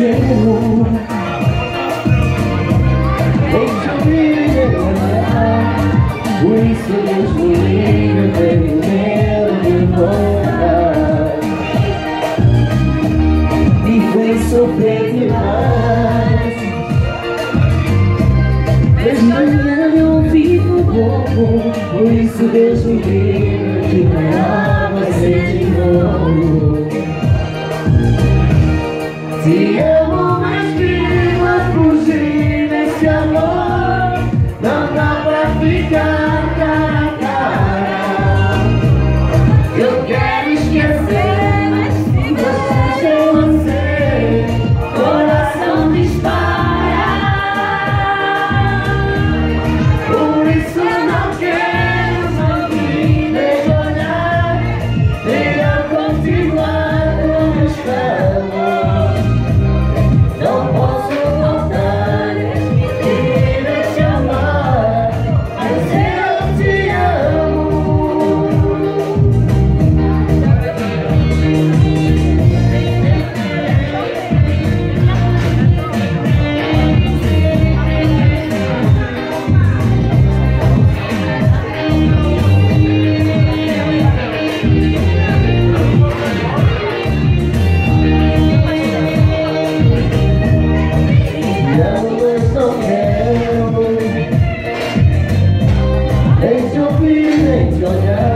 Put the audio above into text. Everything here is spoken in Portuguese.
quero. Deixa-me olhar, por isso mesmo liga, tenho medo de voltar. E vem sofrer demais, mas manhã eu vivo pouco, por isso Deus me livre de ganhar você de novo. Te amo, mas viva fugir desse amor. Não dá pra ficar cara a cara. Eu quero esquecer, mas se você sem você, coração dispara. Por isso não quero mais me deixar olhar. Melhor continuar como estamos. Não posso voltar, querer te amar, mas eu te amo. Deixa eu vir, deixa eu olhar.